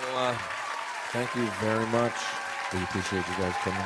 Well, thank you very much. We appreciate you guys coming.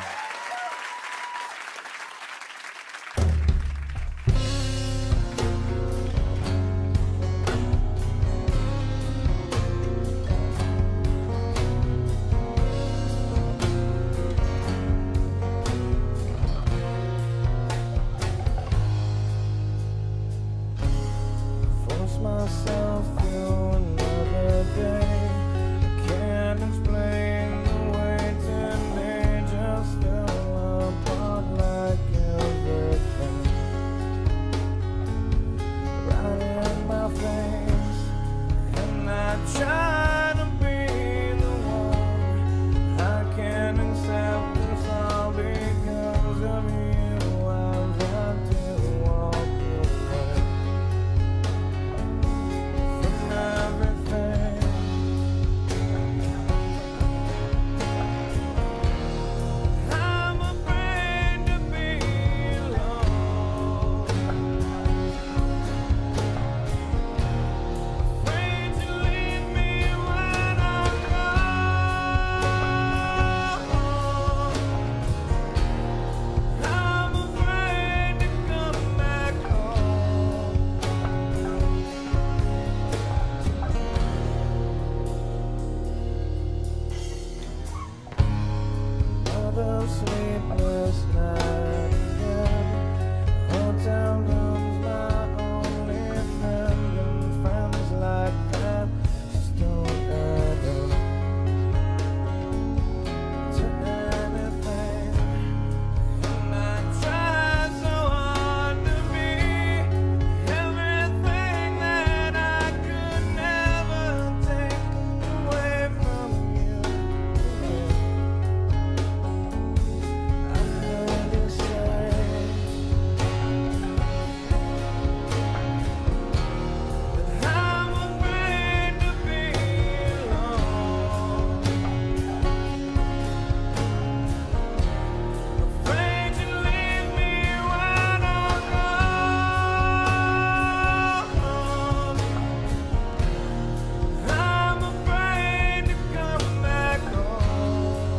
Force myself through another day. Can't explain the way today just fell apart like everything. Right in my face, and I try to be the one. I can't accept this all because of you. I've had to walk away from everything. I'm afraid to be alone, afraid to leave me when I'm gone. I'm afraid to come back home. Another sleepless night again. Hotel room's my only friend, and friends like that just don't add up to anything. And I try so hard to be everything that I could never take away from you. I heard you say that I'm afraid to be alone, afraid to leave me when I'm gone. I'm afraid to come back home.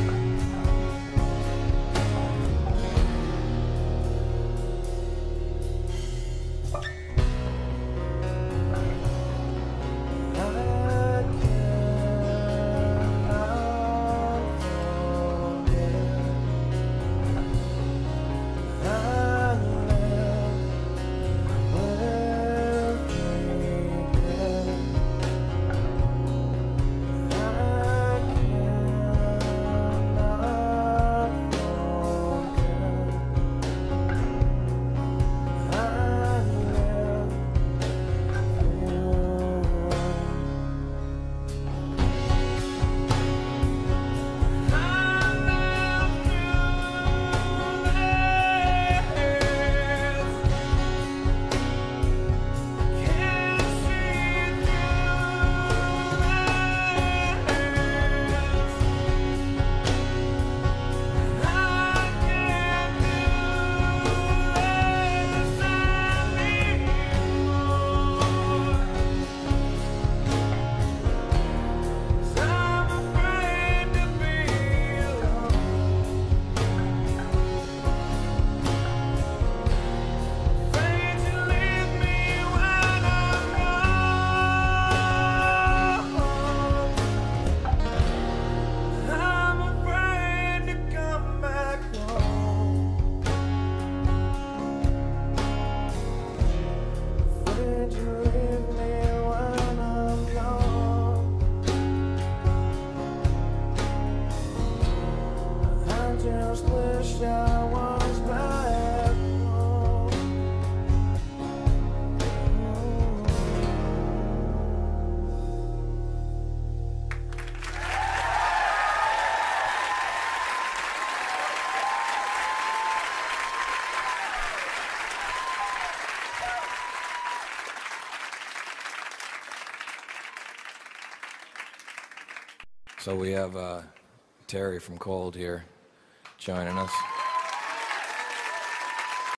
Just wish I was back home. So we have Terry from Cold here joining us.